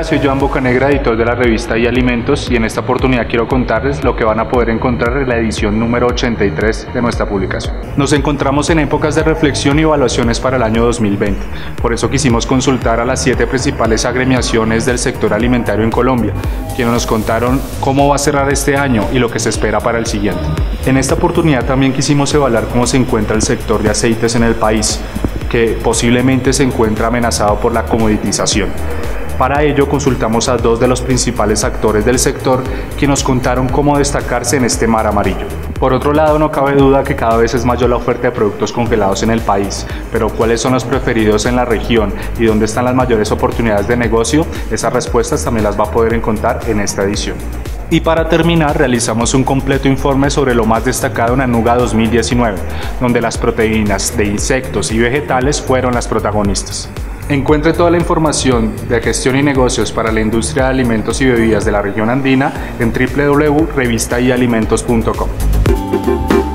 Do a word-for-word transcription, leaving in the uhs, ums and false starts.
Hola, soy Joan Bocanegra, editor de la revista y Alimentos, y en esta oportunidad quiero contarles lo que van a poder encontrar en la edición número ochenta y tres de nuestra publicación. Nos encontramos en épocas de reflexión y evaluaciones para el año dos mil veinte, por eso quisimos consultar a las siete principales agremiaciones del sector alimentario en Colombia, quienes nos contaron cómo va a cerrar este año y lo que se espera para el siguiente. En esta oportunidad también quisimos evaluar cómo se encuentra el sector de aceites en el país, que posiblemente se encuentra amenazado por la comoditización. Para ello consultamos a dos de los principales actores del sector que nos contaron cómo destacarse en este mar amarillo. Por otro lado, no cabe duda que cada vez es mayor la oferta de productos congelados en el país, pero ¿cuáles son los preferidos en la región y dónde están las mayores oportunidades de negocio? Esas respuestas también las va a poder encontrar en esta edición. Y para terminar, realizamos un completo informe sobre lo más destacado en Anuga dos mil diecinueve, donde las proteínas de insectos y vegetales fueron las protagonistas. Encuentre toda la información de gestión y negocios para la industria de alimentos y bebidas de la región andina en w w w punto revista y alimentos punto com.